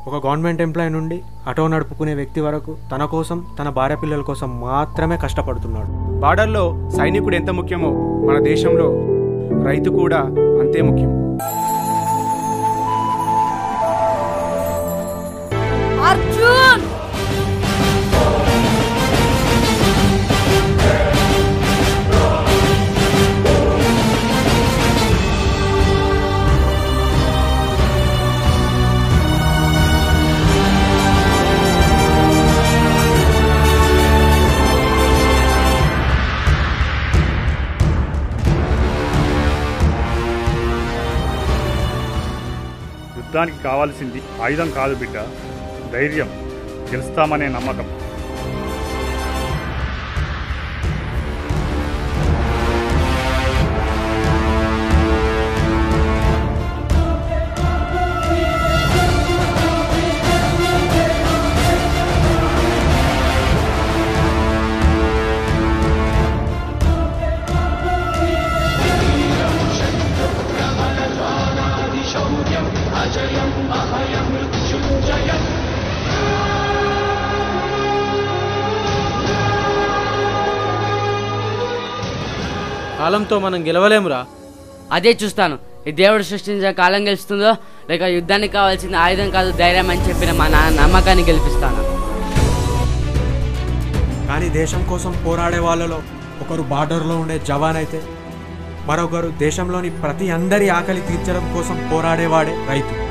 ఒక government employee నుండి auto నడుపుకునే వ్యక్తి వరకు తన కోసం, తన భార్య పిల్లల కోసం మాత్రమే కష్టపడుతున్నాడు. బార్డర్లో సైనికుడు ఎంత ముఖ్యమో మన దేశంలో రైతు కూడా అంతే ముఖ్యం. అర్జున్! యుద్ధానికి కావాల్సింది ఆయుధం కాదు బిడ్డ, ధైర్యం. గెలుస్తామనే నమ్మకం. కాలంతో మనం గెలవలేమురా. అదే చూస్తాను, ఈ దేవుడు సృష్టించిన కాలం గెలుస్తుందో లేక యుద్ధానికి కావాల్సిన ఆయుధం కాదు ధైర్యం అని చెప్పిన మా నాన్న నమ్మకాన్ని గెలిపిస్తాను. కానీ దేశం కోసం పోరాడే వాళ్ళలో ఒకరు బార్డర్లో ఉండే జవాన్ అయితే మరొకరు దేశంలోని ప్రతి అందరి ఆకలి తీర్చడం కోసం పోరాడేవాడే రైతు.